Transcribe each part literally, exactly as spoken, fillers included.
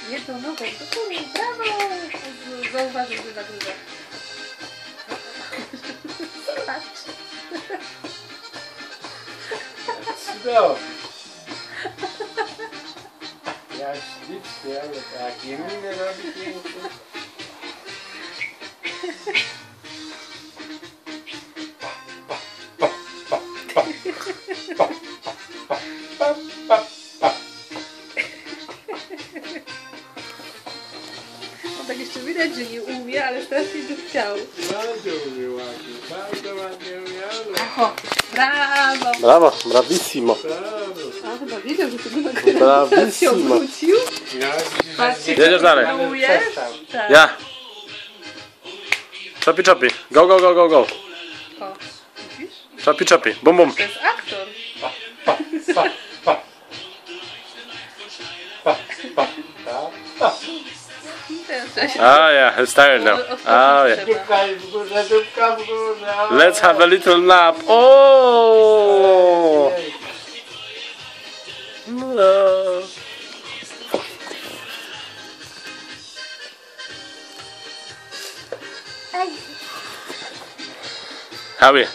Jedną nogą do góry, brawo! Zauważył, że nagrywa. Patrz. No. Ja ślicznie, ale takie miny robi pięknie. On tak jeszcze widać, że nie umie, ale strasznie by chciał. Bardzo umie ładnie, bardzo ładnie umie, ale... O, brawo! Brawo, bravissimo. Brawo. A chyba wiedział, że tego nagrywam. Bravissimo. Się obrócił. Ja widzisz, Patrzcie, Jedziesz dalej. Całujesz? Tak. Ja. Czopi, czopi. Go, go, go, go, go. O, widzisz? Czopi, czopi. Bum, bum. To jest aktor. Pa, pa, pa. Pa, pa, pa. Teraz trzeba się... Ah, yeah, it's tired now. Ah, yeah. Dupka jest w górze, dupka w górze. Let's have a little nap. Oh! No. Howie.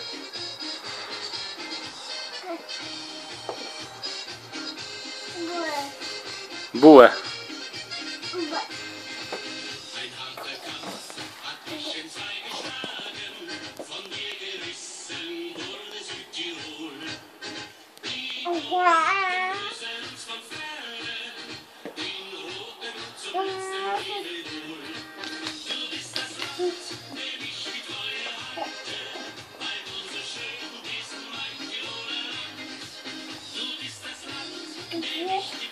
Bułę.